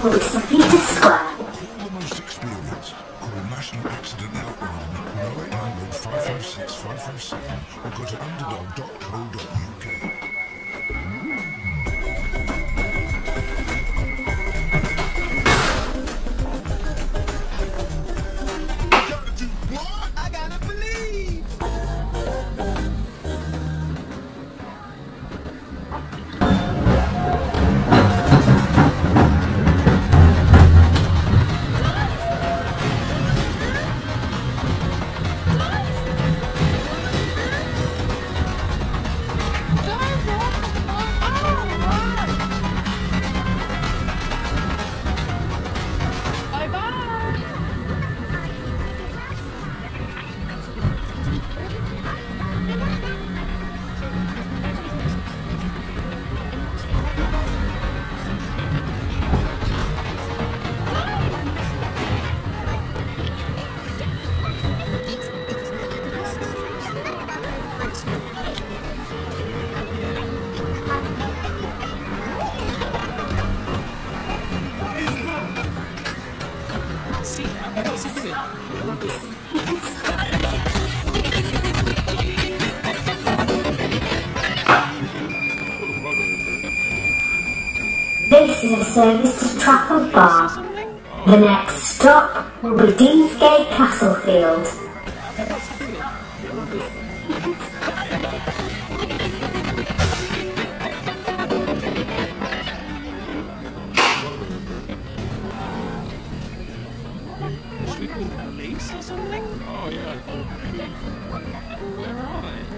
with St Peter's Square. The most experienced. Call National Accident Helpline on 0800 556 557 or go to underdog.co.uk. This is a service to Trafford Bar. The next stop will be Deansgate Castlefield. Police or something? Oh yeah. Where are they?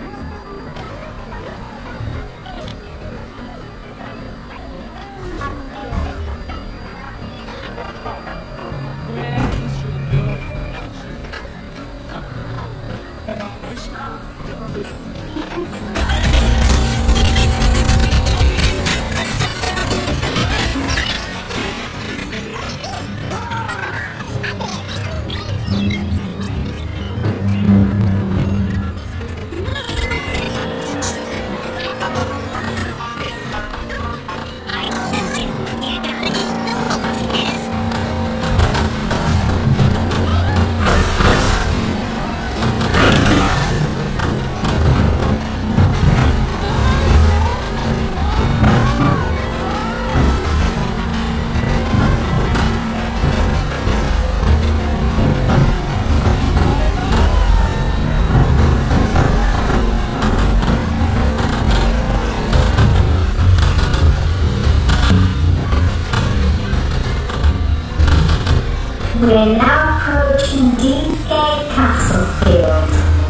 We are now approaching Deansgate Castlefield,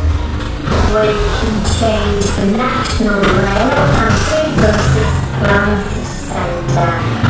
where you can change the National Rail and free buses around the centre.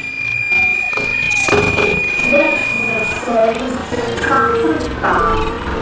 This is a service to Trafford Bar.